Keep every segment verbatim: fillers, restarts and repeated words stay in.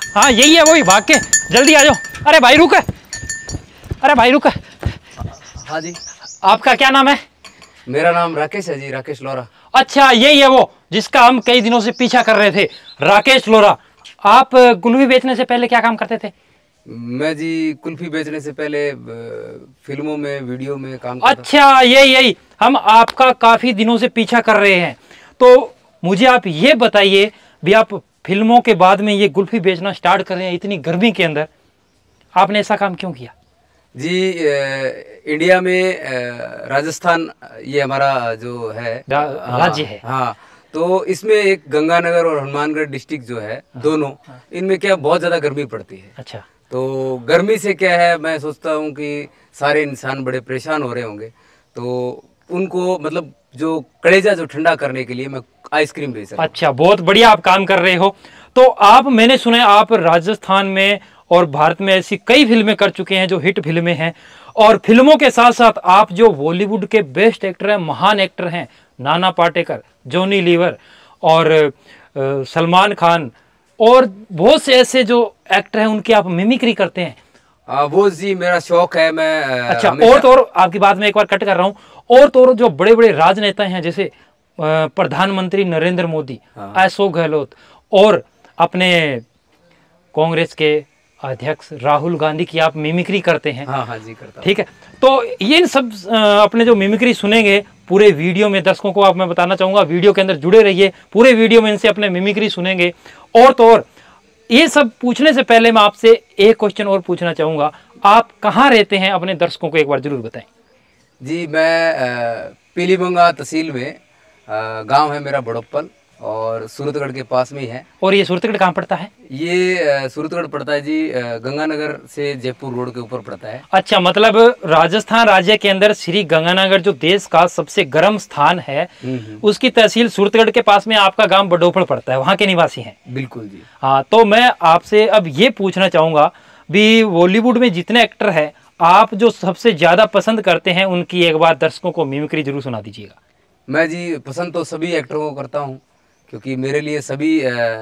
हाँ यही है, वही भाग के, जल्दी आ जाओ। अरे भाई रुक, अरे भाई रुक। हाँ जी। आपका क्या नाम है? मेरा नाम राकेश है जी, राकेश लोरा। अच्छा यही है वो जिसका हम कई दिनों से पीछा कर रहे थे, राकेश लोरा। आप कुल्फी बेचने से पहले क्या काम करते थे? मैं जी कुल्फी बेचने से पहले फिल्मों में, वीडियो में काम करता। अच्छा यही यही हम आपका काफी दिनों से पीछा कर रहे हैं। तो मुझे आप ये बताइए भी, आप फिल्मों के बाद में ये कुल्फी बेचना स्टार्ट कर रहे हैं इतनी गर्मी के अंदर, आपने ऐसा काम क्यों किया? जी ए, इंडिया में ए, राजस्थान ये हमारा जो है रा, राज्य है। हाँ, तो इसमें एक गंगानगर और हनुमानगढ़ डिस्ट्रिक्ट जो है, दोनों इनमें क्या बहुत ज़्यादा गर्मी पड़ती है। अच्छा। तो गर्मी से क्या है, मैं सोचता हूँ कि सारे इंसान बड़े परेशान हो रहे होंगे, तो उनको मतलब जो कलेजा जो ठंडा करने के लिए मैं आइसक्रीम बेच रहा हूँ। अच्छा बहुत बढ़िया आप काम कर रहे हो। तो आप, मैंने सुना है आप राजस्थान में और भारत में ऐसी कई फिल्में कर चुके हैं जो हिट फिल्में हैं, और फिल्मों के साथ साथ आप जो बॉलीवुड के बेस्ट एक्टर हैं, महान एक्टर हैं, नाना पाटेकर, जॉनी लीवर और आ, सलमान खान और बहुत से ऐसे जो एक्टर हैं उनकी आप मिमिक्री करते हैं। आ, वो जी मेरा शौक है। मैं अच्छा, और तो और आपकी बात में एक बार कट कर रहा हूँ, और तो और जो बड़े बड़े राजनेता हैं जैसे प्रधानमंत्री नरेंद्र मोदी, हाँ। अशोक गहलोत, और अपने कांग्रेस के अध्यक्ष राहुल गांधी की आप मिमिक्री करते हैं। हाँ हाँ जी करता। ठीक है, तो ये इन सब अपने जो मिमिक्री सुनेंगे पूरे वीडियो में, दर्शकों को आप मैं बताना चाहूंगा वीडियो के अंदर जुड़े रहिए, पूरे वीडियो में इनसे अपने मिमिक्री सुनेंगे। और तो और ये सब पूछने से पहले मैं आपसे एक क्वेश्चन और पूछना चाहूंगा, आप कहाँ रहते हैं अपने दर्शकों को एक बार जरूर बताएं। जी मैं पीलीबंगा तहसील में, गांव है मेरा बड़ोप्पल, और सूरतगढ़ के पास में ही है। और ये सूरतगढ़ कहाँ पड़ता है? ये सूरतगढ़ पड़ता है जी गंगानगर से जयपुर रोड के ऊपर पड़ता है। अच्छा, मतलब राजस्थान राज्य के अंदर श्री गंगानगर जो देश का सबसे गर्म स्थान है, उसकी तहसील सूरतगढ़ के पास में आपका गांव बडोफल पड़ता है, वहां के निवासी हैं। बिल्कुल जी। हाँ, तो मैं आपसे अब ये पूछना चाहूंगा भी, बॉलीवुड में जितने एक्टर हैं आप जो सबसे ज्यादा पसंद करते हैं उनकी एक बार दर्शकों को मिमिक्री जरूर सुना दीजिएगा। मैं जी पसंद तो सभी एक्टरों को करता हूँ, क्योंकि मेरे लिए सभी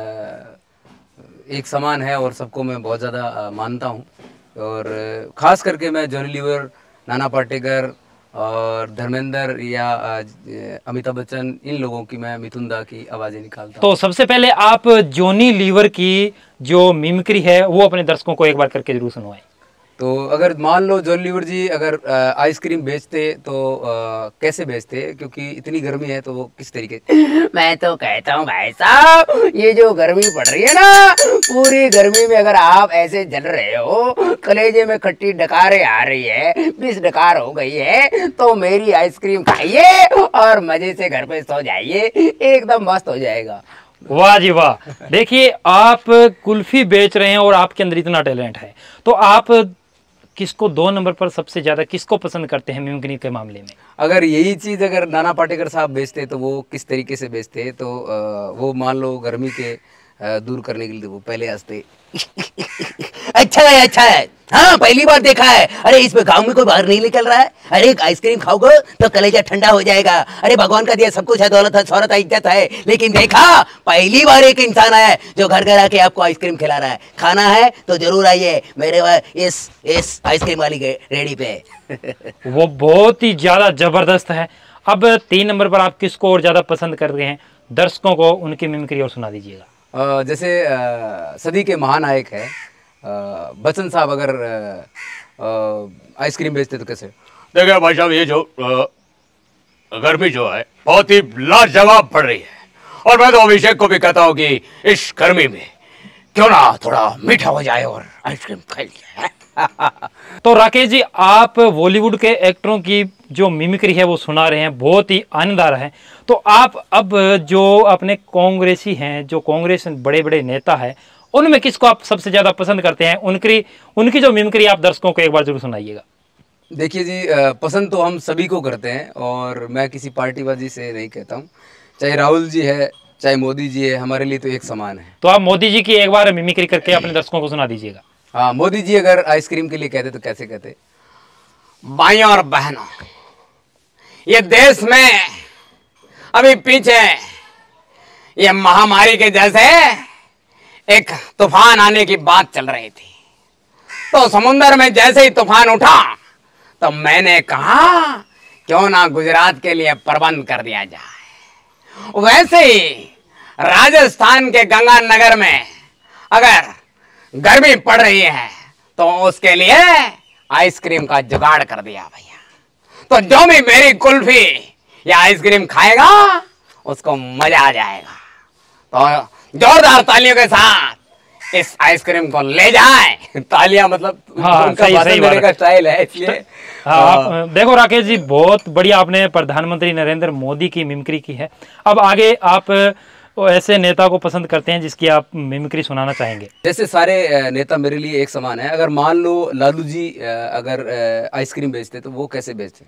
एक समान है और सबको मैं बहुत ज़्यादा मानता हूँ। और ख़ास करके मैं जॉनी लीवर, नाना पाटेकर और धर्मेंद्र या अमिताभ बच्चन, इन लोगों की मैं मिथुन दा की आवाज़ें निकालता हूँ। तो सबसे पहले आप जॉनी लीवर की जो मिमिक्री है वो अपने दर्शकों को एक बार करके जरूर सुनवाएं। तो अगर मान लो जॉनी लीवर जी अगर आइसक्रीम बेचते तो आ, कैसे बेचते, क्योंकि इतनी गर्मी है तो वो किस तरीके? मैं तो कहता हूँ भाई साहब, ये जो गर्मी पड़ रही है ना, पूरी गर्मी में अगर आप ऐसे जल रहे हो, कलेजे में खट्टी डकारें आ रही है, बीस डकार हो गई है, तो मेरी आइसक्रीम खाइए और मजे से घर पे सो जाइए, एकदम मस्त हो जाएगा। वाह जी वाह। देखिए, आप कुल्फी बेच रहे हैं और आपके अंदर इतना टैलेंट है, तो आप किसको दो नंबर पर सबसे ज्यादा किसको पसंद करते हैं मिमिक्री के मामले में? अगर यही चीज अगर नाना पाटेकर साहब बेचते तो वो किस तरीके से बेचते, तो वो मान लो गर्मी के दूर करने के लिए वो पहले हंसते। अच्छा है, अच्छा है, हाँ पहली बार देखा है। अरे इसमें गांव में कोई बाहर नहीं निकल रहा है। अरे एक आइसक्रीम खाओगे तो कलेजा ठंडा हो जाएगा। अरे भगवान का दिया सब कुछ है, दौलत है, शौहरत है, इज्जत है, लेकिन देखा पहली बार एक इंसान आया है जो घर घर आके आपको आइसक्रीम खिला रहा है। खाना है तो जरूर आइए मेरे इस इस आइसक्रीम वाली रेडी पे। वो बहुत ही ज्यादा जबरदस्त है। अब तीन नंबर पर आप किसको और ज्यादा पसंद कर रहे हैं? दर्शकों को उनकी मिमिक्री और सुना दीजिएगा। जैसे सदी के महानायक है बच्चन साहब, अगर आइसक्रीम बेचते तो कैसे? देखिए भाई साहब, ये जो गर्मी जो है बहुत ही लाजवाब पड़ रही है, और मैं तो अभिषेक को भी कहता हूँ कि इस गर्मी में क्यों ना थोड़ा मीठा हो जाए और आइसक्रीम खा लिया। तो राकेश जी, आप बॉलीवुड के एक्टरों की जो मिमिक्री है वो सुना रहे हैं, बहुत ही आनंद आ रहा है। तो आप अब जो अपने कांग्रेसी हैं, जो कांग्रेस बड़े बड़े नेता हैं, उनमें किसको आप सबसे ज्यादा पसंद करते हैं? उनकी उनकी जो मिमिक्री आप दर्शकों को एक बार जरूर सुनाइएगा। देखिए जी, पसंद तो हम सभी को करते हैं, और मैं किसी पार्टीबाजी से नहीं कहता हूँ। चाहे राहुल जी है, चाहे मोदी जी है, हमारे लिए तो एक समान है। तो आप मोदी जी की एक बार मिमिक्री करके अपने दर्शकों को सुना दीजिएगा। हाँ, मोदी जी अगर आइसक्रीम के लिए कहते तो कैसे कहते? भाइयों और बहनों, ये देश में अभी पीछे ये महामारी के जैसे एक तूफान आने की बात चल रही थी। तो समुंदर में जैसे ही तूफान उठा तो मैंने कहा क्यों ना गुजरात के लिए प्रबंध कर दिया जाए। वैसे ही राजस्थान के गंगानगर में अगर गर्मी पड़ रही है तो उसके लिए आइसक्रीम का जुगाड़ कर दिया भैया। तो जो भी मेरी कुल्फी या आइसक्रीम खाएगा उसको मजा आ जाएगा। तो जोरदार तालियों के साथ इस आइसक्रीम को ले जाए। तालियां मतलब हाँ, उनका सही, भाषण सही देने बात का स्टाइल है इसलिए। हाँ, आप देखो राकेश जी, बहुत बढ़िया आपने प्रधानमंत्री नरेंद्र मोदी की मिमिक्री की है। अब आगे आप ऐसे नेता को पसंद करते हैं जिसकी आप मिमिक्री सुनाना चाहेंगे? जैसे सारे नेता मेरे लिए एक समान है। अगर मान लो लालू जी अगर आइसक्रीम बेचते तो वो कैसे बेचते?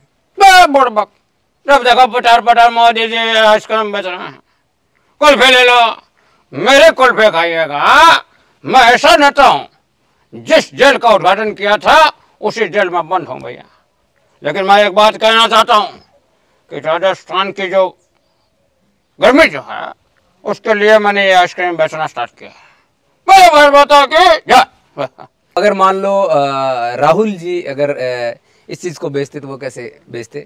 जब देखो पटार पटार मोदी जी आइसक्रीम बेच रहे हैं, कुल्फे ले लो, मेरे कुल्फे खाइएगा। मैं ऐसा नेता हूं जिस जेल का उद्घाटन किया था उसी जेल में बंद हूं भैया। लेकिन मैं एक बात कहना चाहता हूं कि राजस्थान की जो गर्मी जो है उसके लिए मैंने ये आइसक्रीम बेचना स्टार्ट किया है। बता के अगर मान लो राहुल जी अगर इस चीज को बेचते तो वो कैसे बेचते?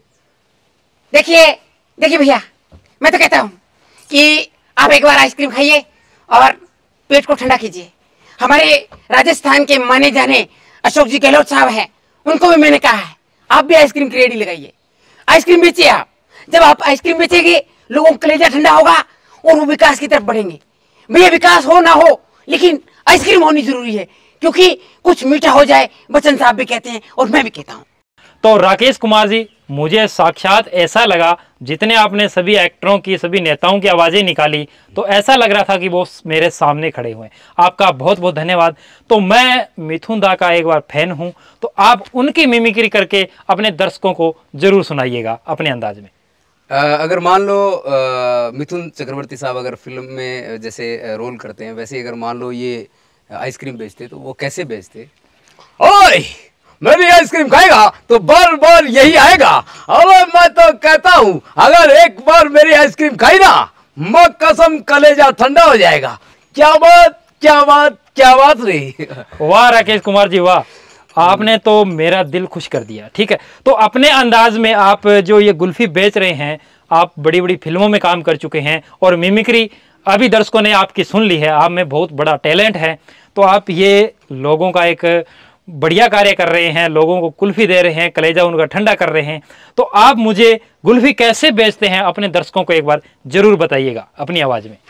देखिए देखिए भैया, मैं तो कहता हूँ कि आप एक बार आइसक्रीम खाइए और पेट को ठंडा कीजिए। हमारे राजस्थान के माने जाने अशोक जी गहलोत साहब हैं, उनको भी मैंने कहा है आप भी आइसक्रीम की रेडी लगाइए, आइसक्रीम बेचिए। आप जब आप आइसक्रीम बेचेंगे लोगों का कलेजा ठंडा होगा और वो विकास की तरफ बढ़ेंगे। भैया विकास हो ना हो लेकिन आइसक्रीम होनी जरूरी है, क्योंकि कुछ मीठा हो जाए, बच्चन साहब भी कहते हैं और मैं भी कहता हूँ। तो राकेश कुमार जी, मुझे साक्षात ऐसा लगा जितने आपने सभी एक्टरों की, सभी नेताओं की आवाज़ें निकाली तो ऐसा लग रहा था कि वो मेरे सामने खड़े हुए। आपका बहुत बहुत धन्यवाद। तो मैं मिथुन दा का एक बार फैन हूं, तो आप उनकी मिमिक्री करके अपने दर्शकों को जरूर सुनाइएगा अपने अंदाज में। आ, अगर मान लो आ, मिथुन चक्रवर्ती साहब अगर फिल्म में जैसे रोल करते हैं, वैसे अगर मान लो ये आइसक्रीम बेचते तो वो कैसे बेचते? ओए, मेरी आइसक्रीम खाएगा तो बार बार यही आएगा। अब मैं तो कहता हूँ अगर एक बार मेरी आइसक्रीम खाई ना, मैं कसम कलेजा ठंडा हो जाएगा। क्या बात क्या बात क्या बात रही। वाह राकेश कुमार जी वाह, आपने तो मेरा दिल खुश कर दिया। ठीक है, तो अपने अंदाज में आप जो ये कुल्फी बेच रहे हैं, आप बड़ी बड़ी फिल्मों में काम कर चुके हैं और मिमिक्री अभी दर्शकों ने आपकी सुन ली है, आप में बहुत बड़ा टैलेंट है। तो आप ये लोगों का एक बढ़िया कार्य कर रहे हैं, लोगों को कुल्फी दे रहे हैं, कलेजा उनका ठंडा कर रहे हैं। तो आप मुझे कुल्फी कैसे बेचते हैं अपने दर्शकों को एक बार जरूर बताइएगा अपनी आवाज में।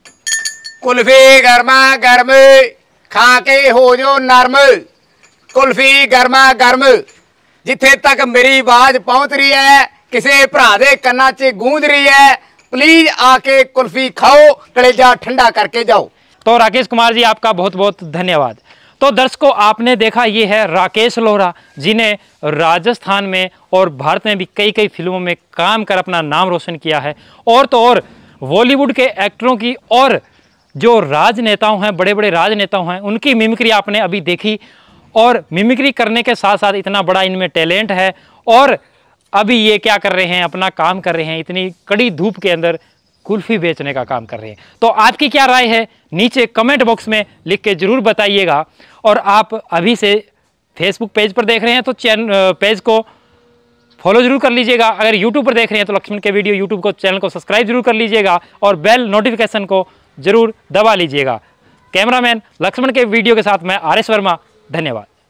कुल्फी गर्मा गर्म खा के हो जो नरम, कुल्फी गर्मा गर्म जिथे तक मेरी आवाज पहुंच रही है, किसी भरा दे कन्ना च गूंज रही है, प्लीज आके कुल्फी खाओ, कलेजा ठंडा करके जाओ। तो राकेश कुमार जी आपका बहुत बहुत धन्यवाद। तो दर्शकों, आपने देखा ये है राकेश लोहरा, जिन्हें राजस्थान में और भारत में भी कई कई फिल्मों में काम कर अपना नाम रोशन किया है। और तो और बॉलीवुड के एक्टरों की और जो राजनेताओं हैं, बड़े बड़े राजनेताओं हैं, उनकी मिमिक्री आपने अभी देखी। और मिमिक्री करने के साथ साथ इतना बड़ा इनमें टैलेंट है और अभी ये क्या कर रहे हैं, अपना काम कर रहे हैं, इतनी कड़ी धूप के अंदर कुल्फी बेचने का काम कर रहे हैं। तो आपकी क्या राय है नीचे कमेंट बॉक्स में लिख के जरूर बताइएगा। और आप अभी से फेसबुक पेज पर देख रहे हैं तो चैनल पेज को फॉलो जरूर कर लीजिएगा। अगर यूट्यूब पर देख रहे हैं तो लक्ष्मण के वीडियो यूट्यूब को चैनल को सब्सक्राइब जरूर कर लीजिएगा और बेल नोटिफिकेशन को जरूर दबा लीजिएगा। कैमरामैन लक्ष्मण के वीडियो के साथ मैं आर एस वर्मा, धन्यवाद।